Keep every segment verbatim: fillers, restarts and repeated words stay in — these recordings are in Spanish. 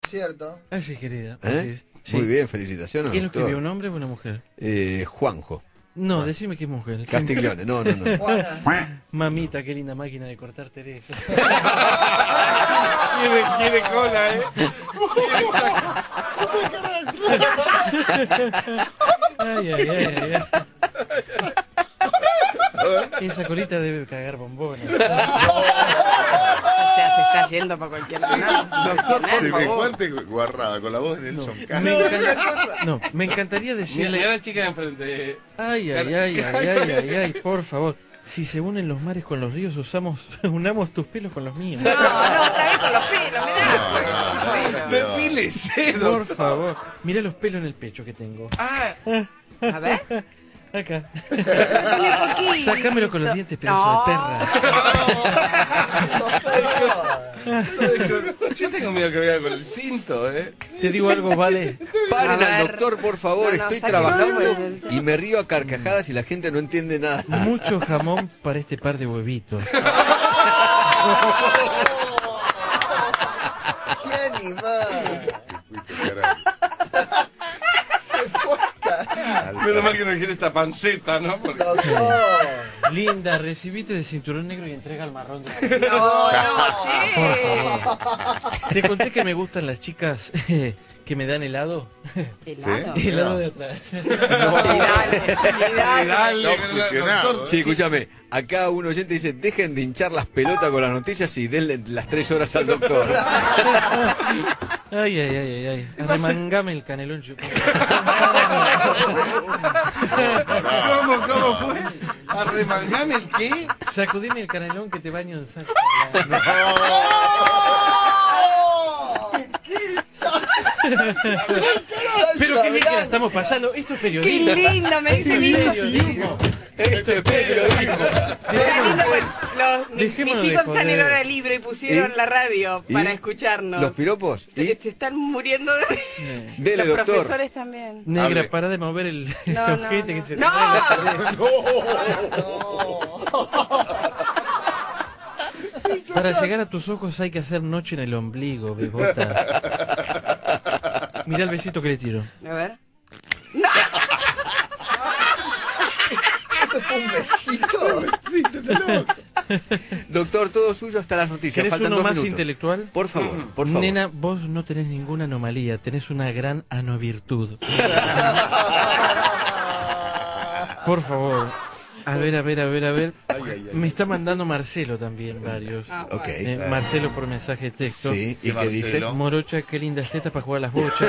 Cierto. Así, querida. ¿Eh? Sí. Muy bien, felicitaciones. ¿Quién lo doctor. escribió, un hombre o una mujer? Eh, Juanjo. No, decime que es mujer. Castiglione, no, no, no. Juana. Mamita, qué linda máquina de cortar Teresa. Quiere, quiere cola, ¿eh? Ay, ay, ay, ay, ay. Esa colita debe cagar bombones. O sea, se está yendo para cualquier lado. Doctor, semejante guarrada con la voz de Nelson Me, Castro. encanta- no, me encantaría Mira, decirle... mira la chica de enfrente. Ay, ay, ay, ay, ay, ay, ay, por favor. Si se unen los mares con los ríos, usamos, unamos tus pelos con los míos. No, no, otra vez con los pelos, mirá. Depílese, Por doctor. favor. Mira los pelos en el pecho que tengo. Ah, A ver. Acá. Tiene poquito. Sácamelo con los dientes, pedazo No. de perra. yo tengo miedo que vea con el cinto, ¿eh? Te digo algo, vale. Paren A al ver. doctor, por favor, No, no, estoy sáquenlo trabajando del- y me río a carcajadas y la gente no entiende nada. Mucho jamón para este par de huevitos. ¡Qué animal! Fuiste, carajo. Se fue a cagar. Menos mal que no quiere esta panceta, ¿no? Porque... Doctor. Linda, recibite de cinturón negro y entrega el marrón de... No, no, Por che. favor. Te conté que me gustan las chicas que me dan helado. Helado. Helado de atrás. Dale, dale. Dale, Está obsesionado. doctor. Sí, escúchame, acá un oyente dice, dejen de hinchar las pelotas con las noticias y denle las tres horas al doctor. Ay, ay, ay, ay, ay. Arremangame el canelón. yo- ¿Cómo, cómo fue? ¿Arremangame el qué? Sacudime el canelón que te baño en sal. Pero qué bien que la estamos pasando. Esto es Qué periodismo. lindo, me dice Esto mi es hijo. periodismo. Esto es periodismo. Qué lindo, bueno, los, mis, Dejémonos mis de hijos joder. están en hora libre y pusieron ¿Y? la radio ¿Y? para escucharnos. ¿Los piropos? Se, ¿Y? se están muriendo de... Dele, Los doctor. profesores también. Negra, Hable. para de mover el, el No, no, ojete no. que se te ¡No! trae la pared. Para llegar a tus ojos hay que hacer noche en el ombligo, bebota. Mirá el besito que le tiro. A ver. Eso fue un besito. Doctor, todo suyo hasta las noticias. ¿Querés Faltan uno dos más minutos. intelectual? Por favor, por favor. Nena, vos no tenés ninguna anomalía, tenés una gran anovirtud. Por favor. A ver, a ver, a ver, a ver. Me está mandando Marcelo también varios. Ah, Ok. Eh, Marcelo por mensaje de texto. Sí, ¿y ¿Qué qué dice? Marcelo? Morocha, qué lindas tetas para jugar a las bochas.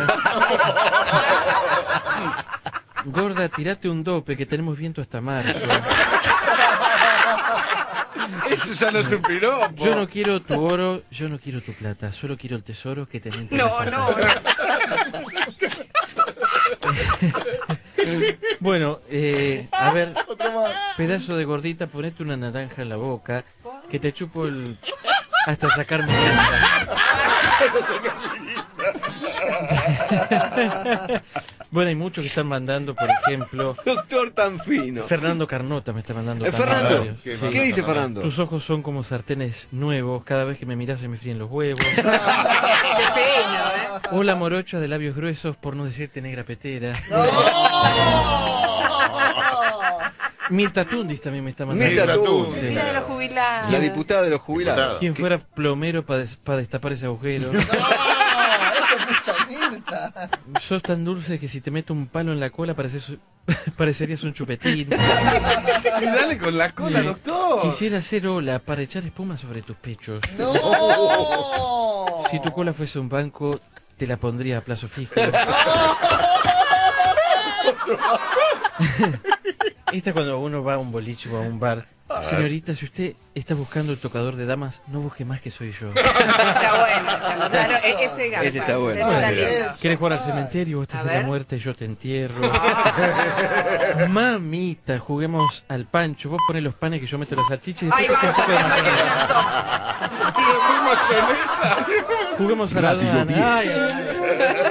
Gorda, tirate un dope que tenemos viento hasta marzo. Eso ya no es un piropo. Yo no quiero tu oro, yo no quiero tu plata, solo quiero el tesoro que tenés entre No, las no. patas. Bueno, eh, a ver, pedazo de gordita, ponete una naranja en la boca, que te chupo el... hasta sacarme Bueno, hay muchos que están mandando, por ejemplo, Doctor tan fino. Fernando Carnota me está mandando. Eh, también Fernando, varios. ¿qué Sí. manda? ¿qué dice Fernando? Tus ojos son como sartenes nuevos, cada vez que me miras se me fríen los huevos. Qué fino, ¿eh? Hola morocha de labios gruesos, por no decirte negra petera. Mirta Tundis también me está mandando. Mirta Tundis. Tundis. Mira de los jubilados. La diputada de los jubilados. Quien fuera plomero para destapar ese agujero. No, eso es mucha Mirta. Sos tan dulce que si te meto un palo en la cola pareces- parecerías un chupetín. Y dale con la cola, doctor. Quisiera hacer ola para echar espuma sobre tus pechos. No. Si tu cola fuese un banco, te la pondría a plazo fijo. Esta cuando uno va a un boliche o a un bar. Señorita, si usted está buscando el tocador de damas, no busque más que soy yo. Está bueno. Claro, e- ese garpa. Ese está bueno. Ese está Ese. lindo. ¿Quieres jugar al cementerio? Vos te A haces la ver. muerte y yo te entierro. Mamita, juguemos al pancho. Vos pones los panes que yo meto las salchichas y Ay, después te echo un vamos, poco de que me mayonesa. encantó. Mayonesa. Juguemos a la aduana. Ay, ay, ay.